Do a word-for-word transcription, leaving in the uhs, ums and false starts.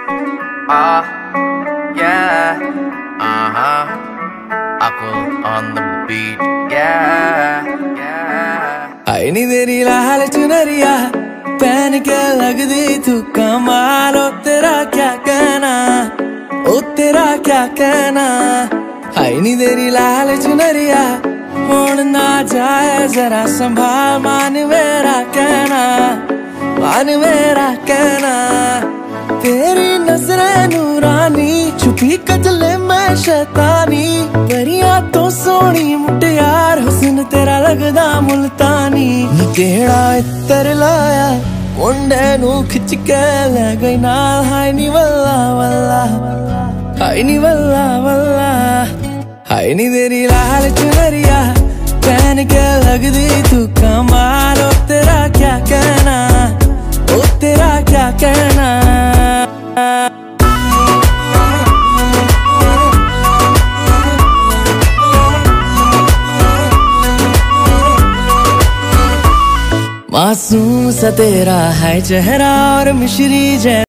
Ah, yeah, uh-huh. Akul on the beat, yeah, yeah. आई नी तेरी लाल चुनरिया पहन के लग दी तू कमाल। ओ तेरा क्या कहना, ओ तेरा क्या कहना। आई नी तेरी लाल चुनरिया होड़ ना जाए जरा संभाल। मान मेरा कहना, मान मेरा कहना। तेरी नजरें नूरानी छुपी कजले में शैतानी। परियां तो सोनी मुटियार हुस्न तेरा लगदा मुल्तानी। नी केड़ा इत्तर लाया मुंडे नू खिच के ले गई नाल। हाय नी वल्ला वल्ला, हाय नी वल्ला वल्ला। हाय नी तेरी लाल चुनरिया पहन के लगदी तू कमाल। ओ तेरा क्या कहना, ओ तेरा क्या कहना। मासूम सा तेरा है चेहरा और मिश्री जैसा